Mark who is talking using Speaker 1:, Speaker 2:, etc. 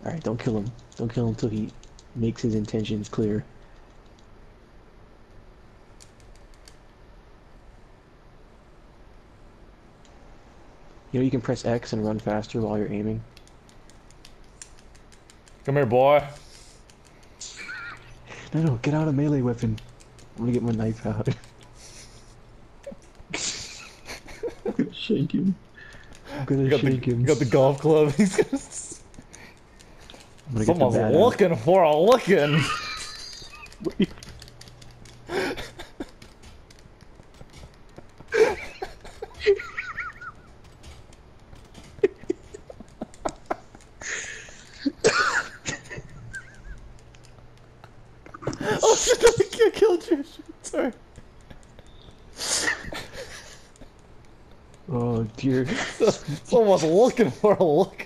Speaker 1: Alright, don't kill him. Don't kill him until he makes his intentions clear. You know you can press X and run faster while you're aiming?
Speaker 2: Come here, boy.
Speaker 1: No, get out a melee weapon. I'm gonna get my knife out. I'm gonna shake him. I'm gonna shake him.
Speaker 2: You got the golf club. He's gonna...
Speaker 1: I'm gonna get the
Speaker 2: Someone's
Speaker 1: bat
Speaker 2: looking for a lickin'.
Speaker 1: out.
Speaker 2: Oh shit, I killed you. Sorry.
Speaker 1: Oh dear.
Speaker 2: Someone's looking for a look.